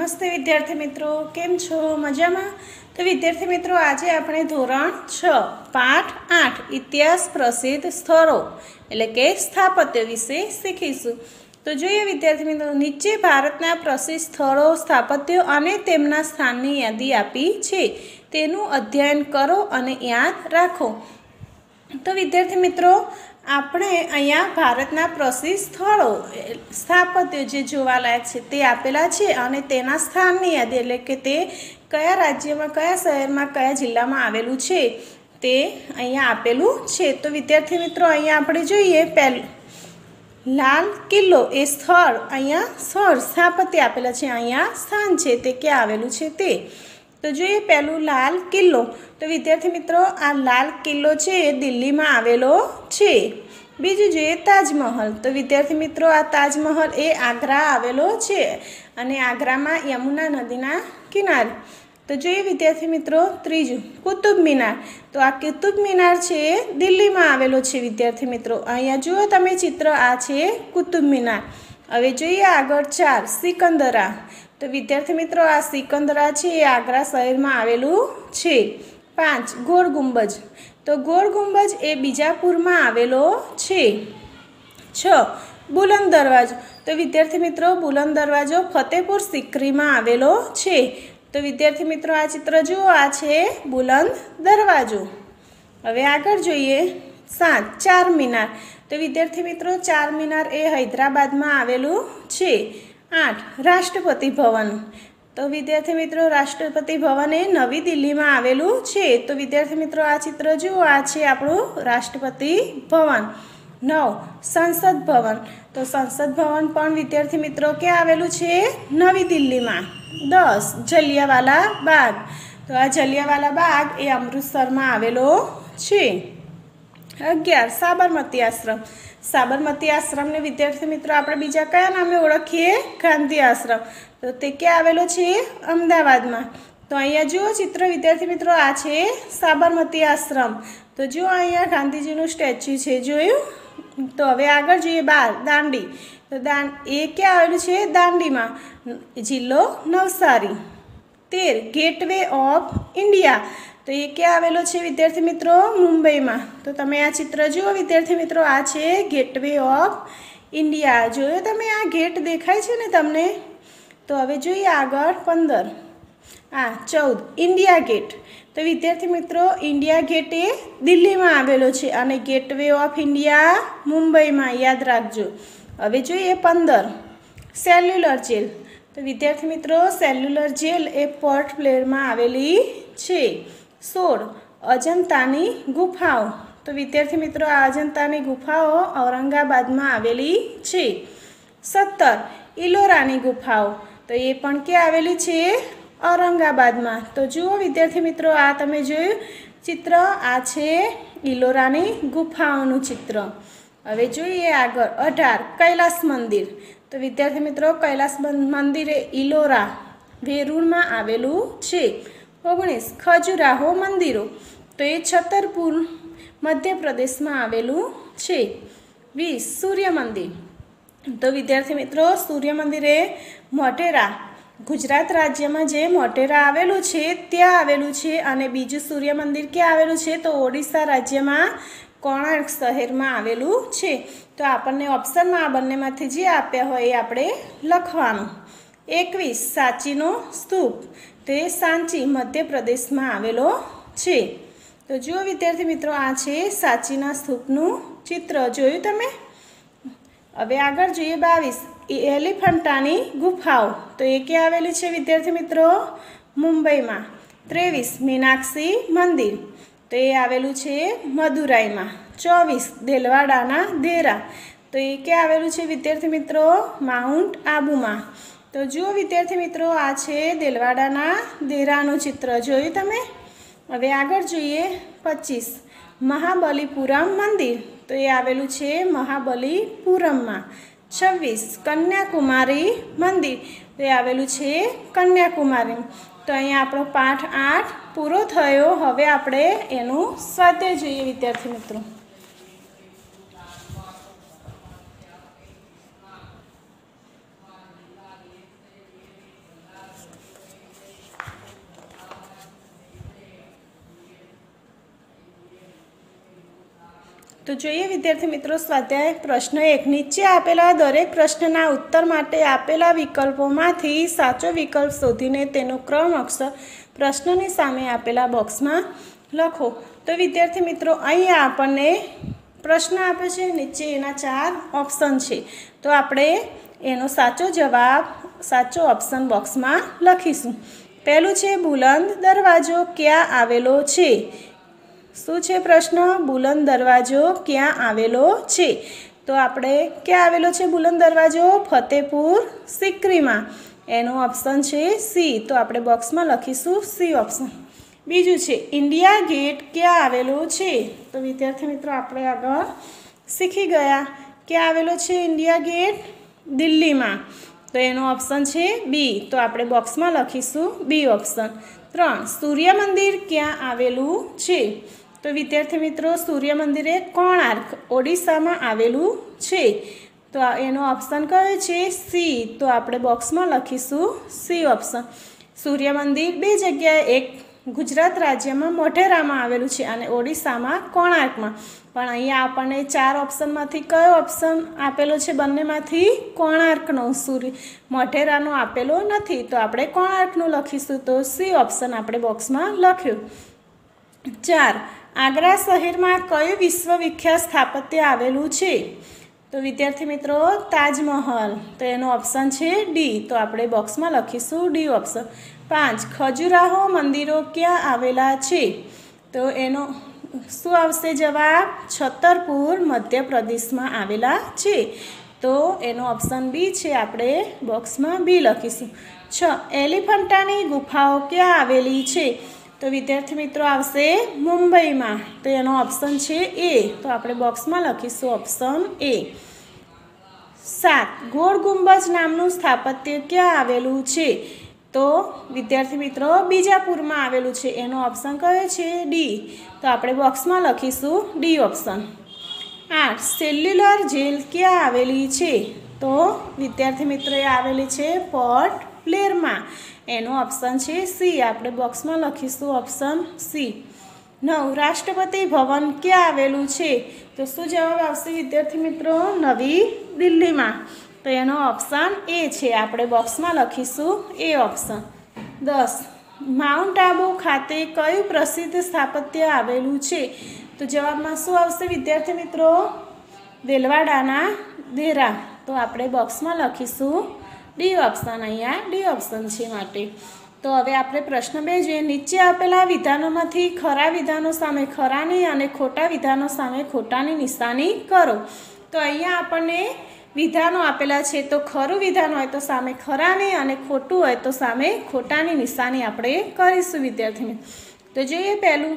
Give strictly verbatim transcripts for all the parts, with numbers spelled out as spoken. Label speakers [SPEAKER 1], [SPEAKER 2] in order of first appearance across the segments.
[SPEAKER 1] नमस्ते विद्यार्थी मित्रों, केम छो? मजामां? तो विद्यार्थी मित्रों, आज आपणे धोरण छ पाठ आठ इतिहास प्रसिद्ध स्थलों एटले के स्थापत्य विषे शीखीशुं। तो जोईए विद्यार्थी मित्रों, नीचे भारतना प्रसिद्ध स्थलों, स्थापत्यों अने तेमना स्थाननी यादी आपी छे, तेनुं अध्ययन करो अने याद राखो। तो विद्यार्थी मित्रों, આપણે અહીંયા ભારતના પ્રસિદ્ધ સ્થળો સ્થાપત્યો જે જોવાલાયક છે તે આપેલા છે અને તેના સ્થાનની યાદી એટલે કે તે કયા રાજ્યમાં કયા શહેરમાં કયા જિલ્લામાં આવેલું છે તે અહીંયા આપેલું છે। તો વિદ્યાર્થી મિત્રો, અહીંયા આપણે જોઈએ પહેલું લાલ કિલ્લો એ સ્થળ, અહીંયા સ્થળ સ્થાપત્ય આપેલા છે, અહીંયા સ્થાન છે તે ક્યાં આવેલું છે તે। तो જોઈએ પહેલું લાલ કિલ્લો। તો વિદ્યાર્થી મિત્રો, આ લાલ કિલ્લો છે એ દિલ્હીમાં આવેલો છે। બીજું જોઈએ તાજમહલ। તો વિદ્યાર્થી મિત્રો, આ તાજમહલ એ આગ્રા આવેલો છે અને આગ્રામાં યમુના નદીના કિનારે। તો જોઈએ વિદ્યાર્થી મિત્રો ત્રીજું કુતુબ મિનાર। તો આ કુતુબ મિનાર છે એ દિલ્હીમાં આવેલો છે વિદ્યાર્થી મિત્રો। અહીંયા જુઓ તમે ચિત્ર, આ છે કુતુબ મિનાર। હવે જોઈએ આગળ ચાર સિકંદરા। तो विद्यार्थी मित्रों, आ सिकंदरा है आग्रा शहर में आवेलू छे। पांच गोल गुंबज। तो गोल गुंबज ए बीजापुर में आवेलो छे। छ बुलंद दरवाजो। तो विद्यार्थी मित्रों, बुलंद दरवाजो फतेहपुर सीकरी में आवेलो छे। तो विद्यार्थी मित्रों, आ चित्र जुओ, आ छे बुलंद दरवाजो। हवे आगळ जोईए सात चार मीनार। तो विद्यार्थी मित्रों, चार मीनार ए हैदराबाद में आवेलू छे। आठ राष्ट्रपति भवन। तो विद्यार्थी मित्रों, राष्ट्रपति भवन ए नवी दिल्ली में आवेलू छे। तो विद्यार्थी मित्रों, आ चित्र जुओ, आ छे आपणुं राष्ट्रपति भवन। नौ संसद भवन। तो संसद भवन पण विद्यार्थी मित्रों के आवेलू छे नवी दिल्ली में। दस जलियावाला बाग। तो आ जलियावाला बाग ए अमृतसर में आवेलो छे। अगियार साबरमती आश्रम। साबरमती आश्रम ने विद्यार्थी मित्रों આપણે બીજા કયા નામે ઓળખીએ? ગાંધી આશ્રમ। તો તે ક્યાં આવેલો છે? અમદાવાદમાં। તો અહીંયા જુઓ ચિત્ર વિદ્યાર્થી મિત્રો, આ છે સાબરમતી આશ્રમ। તો જુઓ અહીંયા ગાંધીજીનું સ્ટેચ્યુ છે, જોયું? તો હવે આગળ જોઈએ બાર દાંડી। તો દાં એ ક્યાં આવેલું છે? દાંડીમાં, જિલ્લો નવસારી। તેર ગેટવે ઓફ ઇન્ડિયા। तो ये क्या आवेलो छे विद्यार्थी मित्रों? मुंबई में। तो तमे आ चित्र जुओ विद्यार्थी मित्रों, आ छे गेटवे ऑफ इंडिया। जोयो तमे आ गेट देखाय छे ने तमने? तो हवे जोईए आगळ पंदर आ चौदह इंडिया गेट। तो विद्यार्थी मित्रों, इंडिया गेट ए दिल्ली में आवेलो छे अने गेटवे ऑफ इंडिया मुंबई में, याद राखजो। हवे जोईए पंदर सेल्युलर जेल। तो विद्यार्थी मित्रों, सेल्युलर जेल ए पोर्ट ब्लेयर में आवेली छे। सोल अजंतानी गुफाओ। तो विद्यार्थी मित्रों, आ अजंतानी गुफाओ औरंगाबाद में आवेली छे। सत्तर इलोरानी गुफाओ। तो ये पण क्या आवेली छे? औरंगाबाद में। तो जुओ विद्यार्थी मित्रों, आ तमे जोयुं चित्र, आ छे इलोरानी गुफाओनुं चित्र। हवे जोईए आगळ अठार कैलास मंदिर। तो विद्यार्थी मित्रों, कैलास मंदिर इलोरा वेरूळ में आवेलू छे। ओगनीस खजुराहो मंदिरो। तो ये छतरपुर मध्य प्रदेश में आवेलू छे। वीस सूर्य मंदिर। तो विद्यार्थी मित्रों, सूर्य मंदिर ए मोटेरा गुजरात राज्य में जे मोटेरा आवेलू छे त्या आवेलू छे। अने बीजू सूर्य मंदिर क्या आवेलू छे? तो ओडिशा राज्य में कोणार्क शहर में आवेलू छे। तो आपने ऑप्शन में आ बंनेमांथी जे आप्या होय ए आपणे लखवानुं। एकवीस सांचीनो स्तूप। तो ये सांची मध्य प्रदेश में आवेलो छे। तो जो विद्यार्थी मित्रों, आ छे सांचीना स्तूपनुं चित्र, जोयुं तमे? हवे आगळ जोईए बावीस एलिफंटानी गुफाओ। तो ये क्या आवेली छे विद्यार्थी मित्रों? मुंबई में। तेवीस मीनाक्षी मंदिर। तो ये आवेलू छे मदुराई में। चौवीस देलवाडाना देरा। तो ये क्या आवेलू छे विद्यार्थी मित्रों? माउंट आबू में। तो जुओ विद्यार्थी मित्रों, आ छे देलवाडाना देरानुं चित्र, जोयुं तमे? हवे आगळ जोईए पच्चीस महाबलीपुरम मंदिर। तो ये आवेलू छे महाबलीपुरम में। छब्बीस कन्याकुमारी मंदिर। तो ये आवेलू छे कन्याकुमारी। तो अहींया आपणो पाठ आठ पूरो थयो। हवे आपणे एनुं स्वाध्याय जोईए विद्यार्थी मित्रों। તો જોઈએ વિદ્યાર્થી મિત્રો સ્વાધ્યાય પ્રશ્ન એક. નીચે આપેલા દરેક પ્રશ્નના ઉત્તર માટે આપેલા વિકલ્પોમાંથી સાચો વિકલ્પ શોધીને તેનો ક્રમ અક્ષર પ્રશ્નની સામે આપેલા બોક્સમાં લખો. તો વિદ્યાર્થી મિત્રો અહીંયા આપણને પ્રશ્ન આપે છે, નીચે એના ચાર ઓપ્શન છે. તો આપણે એનો સાચો જવાબ સાચો ઓપ્શન બોક્સમાં લખીશું. પહેલું છે બુલંદ દરવાજો ક્યાં આવેલો છે? શું છે પ્રશ્ન? બુલંદ દરવાજો ક્યાં આવેલો છે? તો આપણે ક્યાં આવેલો છે બુલંદ દરવાજો? ફતેપુર સિક્રીમાં. એનો ઓપ્શન છે સી. તો આપણે બોક્સમાં લખીશું સી ઓપ્શન. બીજું છે ઇન્ડિયા ગેટ ક્યાં આવેલો છે? તો વિદ્યાર્થી મિત્રો આપણે આગળ શીખી ગયા ક્યાં આવેલો છે ઇન્ડિયા ગેટ? દિલ્હીમાં. તો એનો ઓપ્શન છે બી. તો આપણે બોક્સમાં લખીશું બી ઓપ્શન. ત્રણ સૂર્ય મંદિર ક્યાં આવેલું છે? તો વિદ્યાર્થી મિત્રો સૂર્ય મંદિર એ કોણાર્ક ઓડિશામાં આવેલું છે. તો એનો ઓપ્શન કયો છે? સી. તો આપણે બોક્સમાં લખીશું સી ઓપ્શન. સૂર્ય મંદિર બે જગ્યાએ, એક ગુજરાત રાજ્યમાં મોઢેરામાં આવેલું છે અને ઓડિશામાં કોણાર્કમાં. પણ અહીંયા આપણને ચાર ઓપ્શનમાંથી કયો ઓપ્શન આપેલો છે? બંનેમાંથી કોણાર્કનો. સૂર્ય મોઢેરાનો આપેલો નથી, તો આપણે કોણાર્કનું લખીશું. તો સી ઓપ્શન આપણે બોક્સમાં લખ્યું. ચાર આગ્રા શહેરમાં કયું વિશ્વવિખ્યાત સ્થાપત્ય આવેલું છે? તો વિદ્યાર્થી મિત્રો તાજમહલ. તો એનો ઓપ્શન છે ડી. તો આપણે બોક્સમાં લખીશું ડી ઓપ્શન. પાંચ ખજુરાહો મંદિરો ક્યાં આવેલા છે? તો એનો શું આવશે જવાબ? છતરપુર મધ્યપ્રદેશમાં આવેલા છે. તો એનો ઓપ્શન બી છે. આપણે બોક્સમાં બી લખીશું. છ એલિફન્ટાની ગુફાઓ ક્યાં આવેલી છે? તો વિદ્યાર્થી મિત્રો આવશે મુંબઈમાં. તો એનો ઓપ્શન છે એ. તો આપણે બોક્સમાં લખીશું ઓપ્શન એ. સાત ગોળ ગુંબજ નામનું સ્થાપત્ય ક્યાં આવેલું છે? તો વિદ્યાર્થી મિત્રો બીજાપુરમાં આવેલું છે. એનો ઓપ્શન કયો છે? ડી. તો આપણે બોક્સમાં લખીશું ડી ઓપ્શન. આઠ સેલ્યુલર જેલ ક્યાં આવેલી છે? તો વિદ્યાર્થી મિત્રો એ આવેલી છે પોર્ટ બ્લેરમાં. એનો ઓપ્શન છે સી. આપણે બોક્સમાં લખીશું ઓપ્શન સી. નવ રાષ્ટ્રપતિ ભવન ક્યાં આવેલું છે? તો શું જવાબ આવશે વિદ્યાર્થી મિત્રો? નવી દિલ્હીમાં. તો એનો ઓપ્શન એ છે. આપણે બોક્સમાં લખીશું એ ઓપ્શન. દસ માઉન્ટ આબુ ખાતે કયું પ્રસિદ્ધ સ્થાપત્ય આવેલું છે? તો જવાબમાં શું આવશે વિદ્યાર્થી મિત્રો? દેલવાડાના દેરા. તો આપણે બોક્સમાં લખીશું ડી ઓપ્શન. અહીંયા ડી ઓપ્શન છે માટે. તો હવે આપણે પ્રશ્ન બે જોઈએ. નીચે આપેલા વિધાનોમાંથી ખરા વિધાનો સામે ખરાની અને ખોટા વિધાનો સામે ખોટાની નિશાની કરો. તો અહીંયા આપણને વિધાનો આપેલા છે. તો ખરું વિધાન હોય તો સામે ખરાની અને ખોટું હોય તો સામે ખોટાની નિશાની આપણે કરીશું વિદ્યાર્થી મિત્રો. તો જોઈએ પહેલું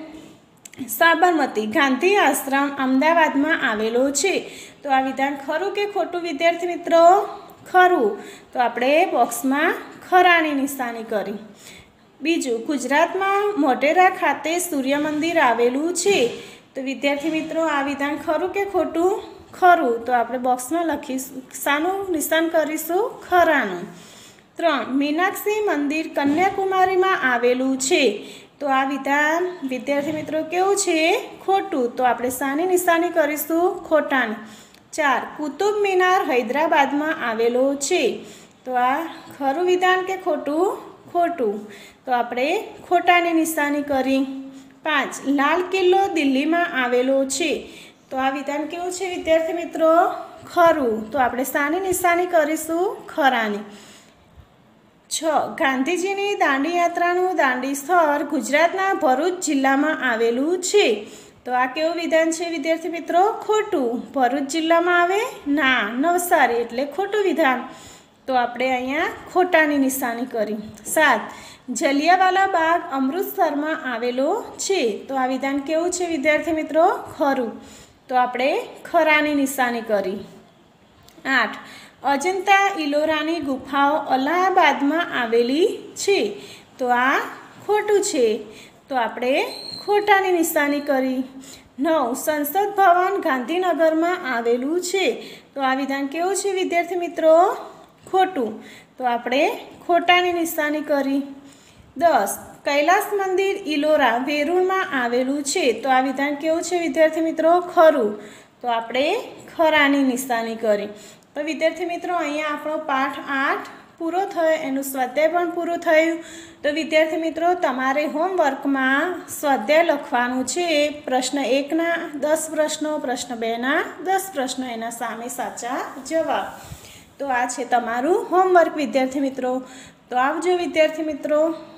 [SPEAKER 1] સાબરમતી ગાંધી આશ્રમ અમદાવાદમાં આવેલો છે. તો આ વિધાન ખરું કે ખોટું વિદ્યાર્થી મિત્રો? ખરું. તો આપણે બોક્સમાં ખરાની નિશાની કરી. બીજું ગુજરાતમાં મોઢેરા ખાતે સૂર્ય મંદિર આવેલું છે. તો વિદ્યાર્થી મિત્રો આ વિધાન ખરું કે ખોટું? ખરું. તો આપણે બોક્સમાં લખીશું શાનું નિશાન કરીશું? ખરાનું. ત્રણ મીનાક્ષી મંદિર કન્યાકુમારીમાં આવેલું છે. તો આ વિધાન વિદ્યાર્થી મિત્રો કેવું છે? ખોટું. તો આપણે શાની નિશાની કરીશું? ખોટાની. ચાર કુતુબ મિનાર હૈદરાબાદમાં આવેલો છે. તો આ ખરું વિધાન કે ખોટું? ખોટું. તો આપણે ખોટાની નિશાની કરી. પાંચ લાલ કિલ્લો દિલ્હીમાં આવેલો છે. તો આ વિધાન કેવું છે વિદ્યાર્થી મિત્રો? ખરું. તો આપણે શાની નિશાની કરીશું? ખરાની. છ ગાંધીજીની દાંડી યાત્રાનું દાંડી સ્થળ ગુજરાતના ભરૂચ જિલ્લામાં આવેલું છે. તો આ કેવું વિધાન છે વિદ્યાર્થી મિત્રો? ખોટું. ભરૂચ જિલ્લામાં આવે? ના, નવસારી. એટલે ખોટું વિધાન. તો આપણે અહીંયા ખોટાની નિશાની કરી. સાત જલિયાવાલા બાગ અમૃતસરમાં આવેલો છે. તો આ વિધાન કેવું છે વિદ્યાર્થી મિત્રો? ખરું. તો આપણે ખરાની નિશાની કરી. આઠ અજંતા ઇલોરાની ગુફાઓ અલ્હાબાદમાં આવેલી છે. તો આ ખોટું છે. તો આપણે ખોટાની નિશાની કરી. નવ સંસદ ભવન ગાંધીનગરમાં આવેલું છે. તો આ વિધાન કેવું છે વિદ્યાર્થી મિત્રો? ખોટું. તો આપણે ખોટાની નિશાની કરી. દસ કૈલાસ મંદિર ઇલોરા વેરુળમાં આવેલું છે. તો આ વિધાન કેવું છે વિદ્યાર્થી મિત્રો? ખરું. તો આપણે ખરાની નિશાની કરી. તો વિદ્યાર્થી મિત્રો અહીંયા આપણો પાઠ આઠ પૂરો થયો, એનું સ્વાધ્યાય પણ પૂરું થયું. તો વિદ્યાર્થી મિત્રો તમારે હોમવર્કમાં સ્વાધ્યાય લખવાનું છે. પ્રશ્ન એકના દસ પ્રશ્નો, પ્રશ્ન બેના દસ પ્રશ્નો, એના સામે સાચા જવાબ. તો આ છે તમારું હોમવર્ક વિદ્યાર્થી મિત્રો. તો આવજો વિદ્યાર્થી મિત્રો.